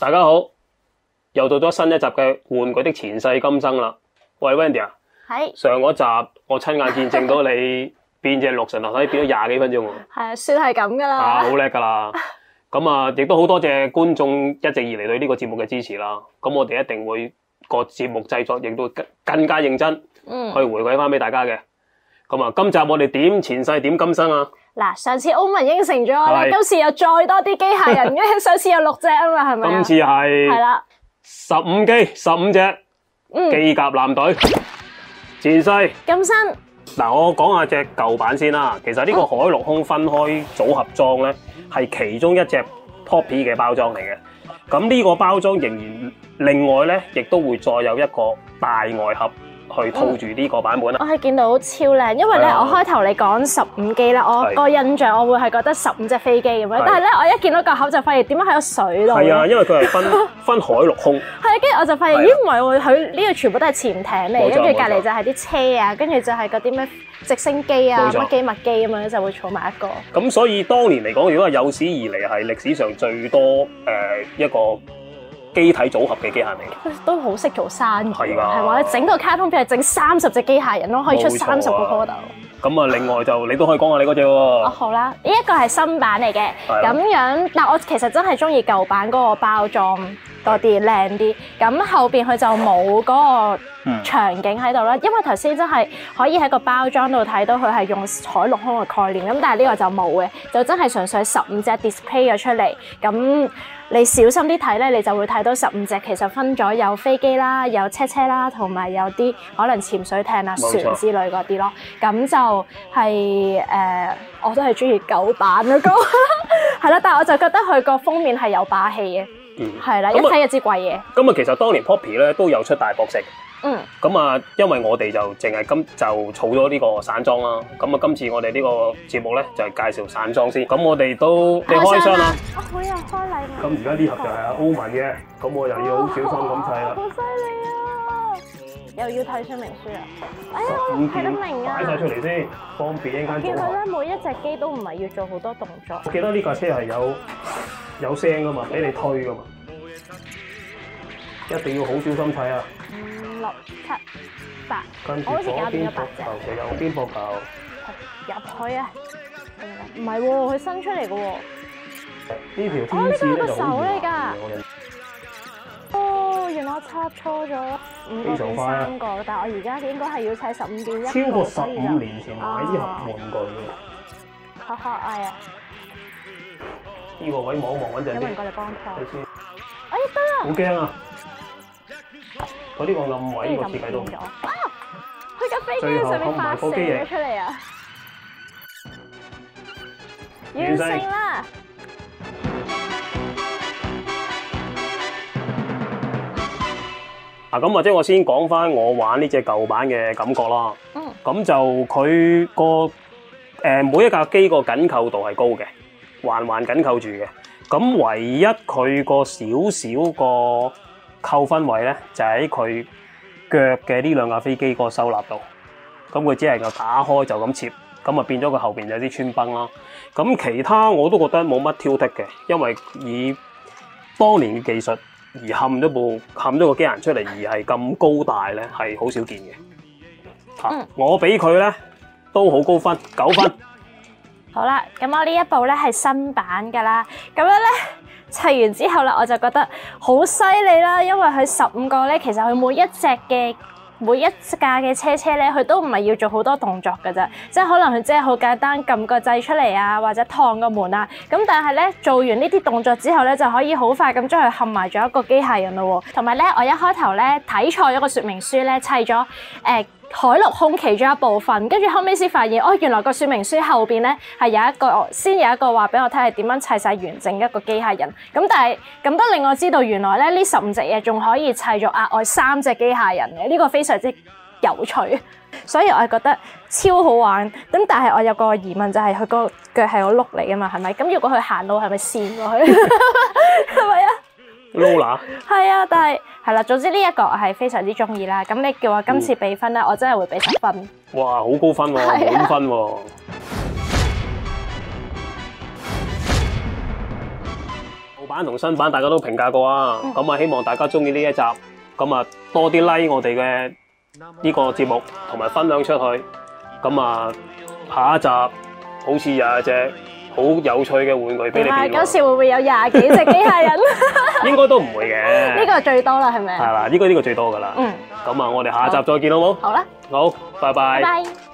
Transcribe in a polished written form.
大家好，又到咗新一集嘅玩具的前世今生啦。喂 Wendy 啊， 係上嗰集我親眼見證到你變隻六神合體變咗廿幾分鐘喎。 係啊，算係咁噶啦。 啊，好叻噶啦！咁啊，亦都好多謝觀眾一直以嚟對呢個節目嘅支持啦。咁我哋一定會個節目製作亦都更加認真，去回饋翻俾大家嘅。咁啊，今集我哋點前世點今生啊？ 嗱，上次歐文應承咗我啦，今次又再多啲機械人嘅，上次有6隻啊嘛，係咪啊？ 今次係啦 15機15隻機甲艦隊前世今生。 嗱，我講下隻舊版先啦。其實呢個海陸空分開組合裝咧，係其中一隻 Poppy 嘅包裝嚟嘅。咁呢個包裝仍然另外咧，亦都會再有一個大外盒去套住呢個版本啦。 我係見到超靚，因為咧我開頭你講15機啦，我個印象我會係覺得15隻飛機咁樣，但係咧我一見到個盒就發現點解喺個水度？ 係啊，因為佢係分海陸空。 係啊，跟住我就發現咦唔係喎，佢呢個全部都係潛艇嚟，跟住隔離就係啲車啊，跟住就係嗰啲咩直升機啊、乜機乜機咁樣就會儲埋一個。 咁所以當年嚟講，如果係有史以嚟係歷史上最多一個機體組合嘅機械嚟嘅， 都好識做生意， 係㗎， 係話整個卡通片係整30隻機械人咯，可以出30個 model。 咁啊，另外就你都可以講下你嗰隻喎。 哦，好啦，呢一個係新版嚟嘅，咁樣，但我其實真係中意舊版嗰個包裝多啲，靚啲。咁後邊佢就冇嗰個場景喺度啦，因為頭先真係可以喺個包裝度睇到佢係用海陸空嘅概念，咁但係呢個就冇嘅，就真係純粹15隻 display 咗出嚟。咁你小心啲睇咧，你就會睇到15隻其實分咗有飛機啦、有車啦，同埋有啲可能潛水艇啊、船之類嗰啲咯。咁就係我都係中意舊版嗰個，係啦，但係我就覺得佢個封面係有霸氣嘅，係啦，一睇就知貴嘢。 咁啊，其實當年 Poppy 咧都有出大博色。咁啊，因為我哋就淨係就儲咗呢個散裝啦。咁啊，今次我哋呢個節目咧就係介紹散裝先。咁我哋都你開箱啦。 我又開禮物。 咁而家呢盒就係阿歐文嘅，咁我又要好小心咁砌啦。 好犀利啊！又要睇說明書啊！哎呀，睇得明啊！ 擺晒出嚟先，方便一間組合。 見佢咧每一隻機都唔係要做好多動作。 我記得呢架車係有聲噶嘛，俾你推噶嘛，一定要好小心砌啊！ 5、6、7、8，我好似搞掂咗8隻。右邊膊頭入去啊！唔係喎，佢伸出嚟嘅喎。 呢條天線咧就好嚟㗎。哦，原來我插錯咗5個變3個，但係我而家應該係要砌15變1個。 超過15年前買呢盒玩具嘅。 好可愛啊！ 呢個位望一望穩陣啲。 有人過嚟幫拖。 你先。 哎得啦！ 好驚啊！佢呢個暗位個設計都唔錯。 啊！佢架飛機上面發射咗出嚟啊！完成啦！ 咁或者我先講翻我玩呢隻舊版嘅感覺啦。咁就佢個每一架機個緊扣度係高嘅，環緊扣住嘅。咁唯一佢個少個扣分位咧，就喺佢腳嘅呢兩架飛機個收納度。咁佢只係個打開就咁切，咁啊變咗佢後邊有啲穿崩啦。咁其他我都覺得冇乜挑剔嘅，因為以當年嘅技術而冚咗個機械人出嚟，而係咁高大咧，係好少見嘅。我俾佢咧都好高分，9分。 好啦，咁我呢一部咧係新版噶啦，咁樣咧砌完之後咧，我就覺得好犀利啦，因為佢15個咧，其實佢每一架嘅車咧，佢都唔係要做好多動作㗎咋，即係可能佢只係好簡單撳個掣出嚟啊，或者燙個門啊，咁但係咧做完呢啲動作之後咧，就可以好快咁將佢冚埋咗一個機械人咯喎，同埋咧我一開頭咧睇錯咗個說明書咧，砌咗海陸空其中一部分，跟住後尾先發現，原來個說明書後邊咧係有一個話俾我睇係點樣砌晒完整一個機械人。咁但係咁都令我知道，原來咧呢15隻嘢仲可以砌咗額外3隻機械人嘅，呢個非常之有趣。所以我係覺得超好玩。咁但係我有個疑問就係佢個腳係個碌嚟噶嘛，係咪？咁如果佢行路係咪跣過去？係咪啊？ Lola 係啊，但係係啦，總之呢一個我係非常之中意啦。咁你叫我今次俾分咧，我真係會俾10分。 哇，好高分喎，滿分喎。好舊版同新版大家都評價過啊，咁啊希望大家中意呢一集，咁啊多啲 like 我哋嘅呢個節目，同埋分享出去。咁啊下一集好似有一隻好有趣嘅玩具俾你哋。 嗰時會唔會有20幾隻機械人？ 應該都唔會嘅。 呢個最多啦，係咪？ 係啦，呢個最多噶啦。咁啊，我哋下一集再見好冇？ 好啦， 好，拜拜。 拜拜。